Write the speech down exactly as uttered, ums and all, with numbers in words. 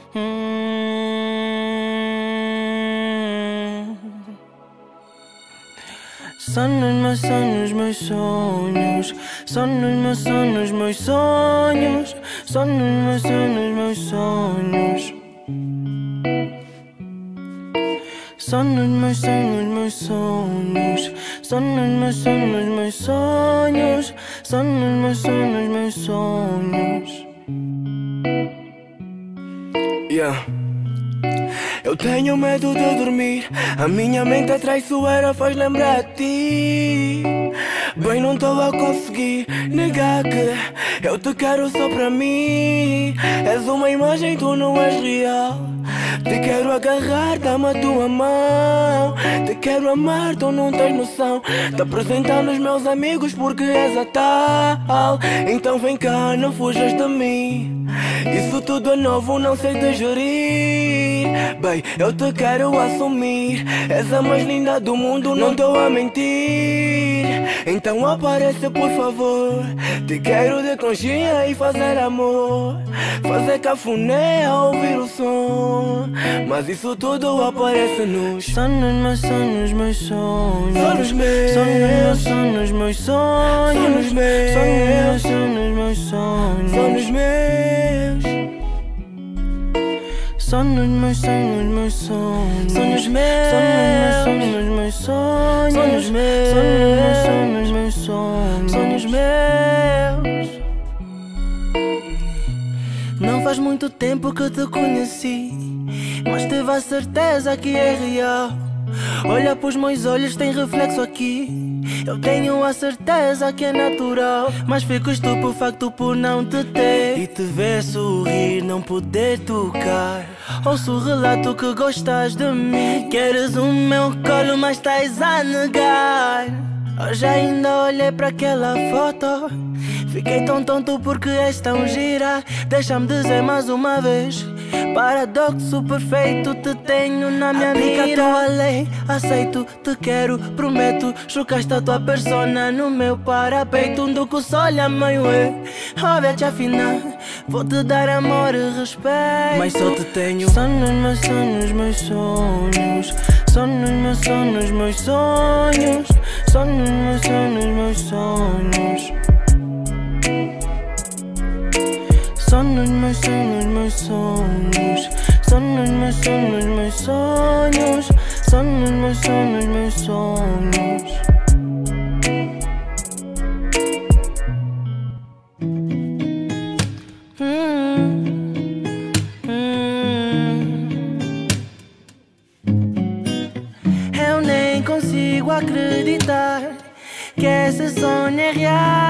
Hum. Só nos meus sonhos, meus sonhos. Só nos meus sonhos, meus sonhos. Só nos meus sonhos, meus sonhos. Só nos meus sonhos, meus sonhos. Só nos meus sonhos, meus sonhos. Só nos meus sonhos, meus sonhos. Yeah. Eu tenho medo de dormir. A minha mente é traiçoeira, faz lembrar de ti. Bem, não estou a conseguir negar que eu te quero só para mim. És uma imagem, tu não és real. Te quero agarrar, dá-me a tua mão. Te quero amar, tu não tens noção. Te apresentar nos meus amigos porque és a tal. Então vem cá, não fujas de mim. Isso tudo é novo, não sei digerir. Bem, eu te quero assumir. És a mais linda do mundo, não estou a mentir. Então aparece por favor. Te quero de conchinha e fazer amor. Fazer cafuné a ouvir o som. Mas isso tudo aparece nos Só nos meus sonhos, meus sonhos. Só nos meus Só nos meus sonhos, meus sonhos. Só nos meus Só nos meus sonhos, meus sonhos. Só nos meus Só nos meus sonhos, meus sonhos. Sonhos meus Só nos meus sonhos, meus sonhos. Sonhos meus Só nos meus sonhos, meus sonhos. Sonhos meus. Não faz muito tempo que te conheci, mas tive a certeza que é real. Olha pros meus olhos, tem reflexo aqui. Eu tenho a certeza que é natural, mas fico estupefacto por não te ter e te ver sorrir, não poder tocar. Ouço o relato que gostas de mim. Queres o meu colo, mas estás a negar. Hoje ainda olhei para aquela foto. Fiquei tão tonto porque és tão gira. Deixa-me dizer mais uma vez: paradoxo perfeito, te tenho na minha mira. Aplica a tua lei, aceito, te quero, prometo. Chocaste a tua persona no meu parapeito. Um do que o sol é meio é. Óbvio-te afinal, vou-te dar amor e respeito. Mas só te tenho só nos meus sonhos, meus sonhos. Só nos meus sonhos, meus sonhos. Só nos meus sonhos, meus sonhos. Só nos meus sonhos, meus sonhos. Só nos meus sonhos, meus sonhos. Só nos meus sonhos, meus sonhos. Hum, hum. Eu nem consigo acreditar que esse sonho é real.